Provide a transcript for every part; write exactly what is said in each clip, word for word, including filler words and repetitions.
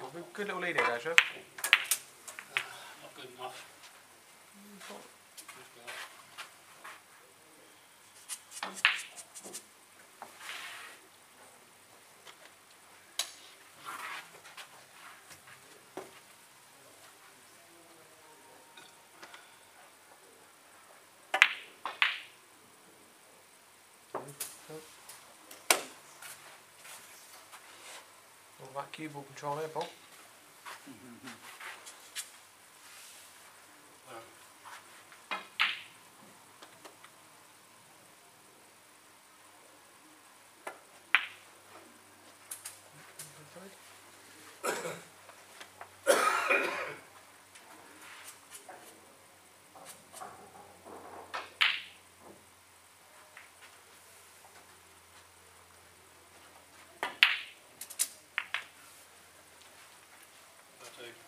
Good little lead here, there, Trev. Uh, not good enough. All that cue ball control there, Paul. Mm-hmm. Well, I do.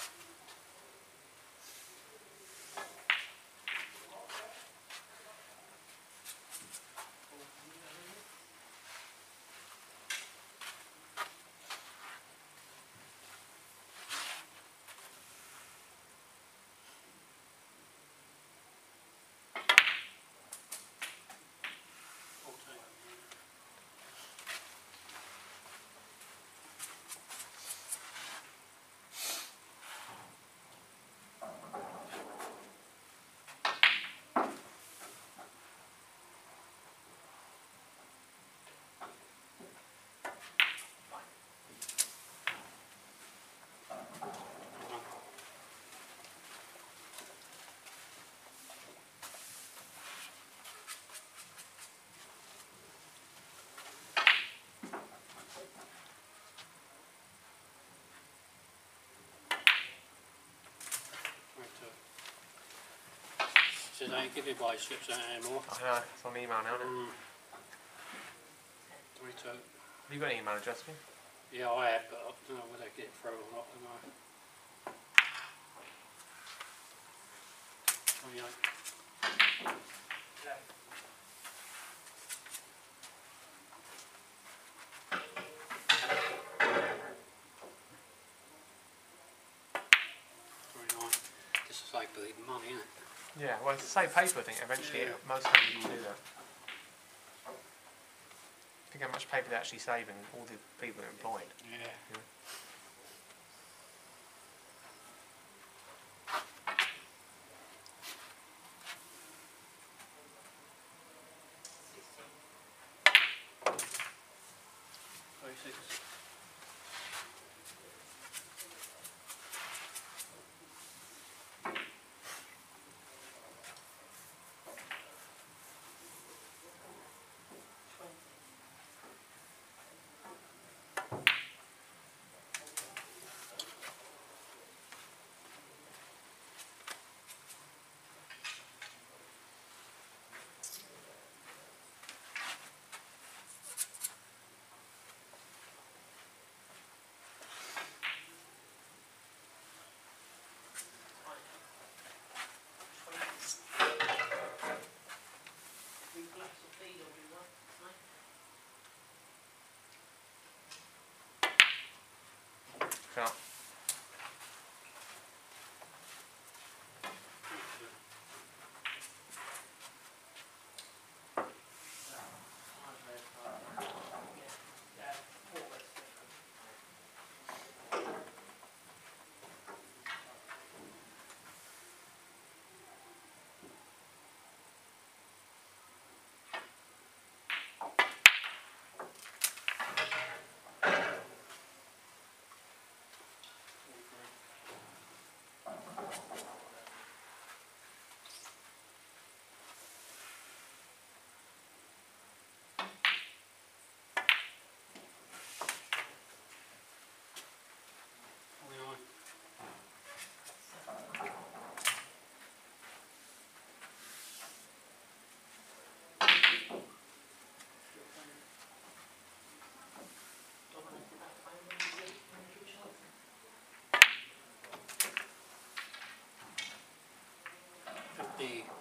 So they don't give you buy slips out anymore. I know, it's on email now, isn't it? Mm. Three two. Have you got an email address for me? Yeah, I have, but I don't know whether they get it through or not. I don't know. twenty-eight. Yeah. twenty-nine. This is like bleeding money, isn't it? Yeah, well, it's the same paper, I think, eventually. Yeah. Most companies will do that. Think how much paper they're actually saving, all the people employed. Yeah. Yeah. thirty-six. Can't. fifty.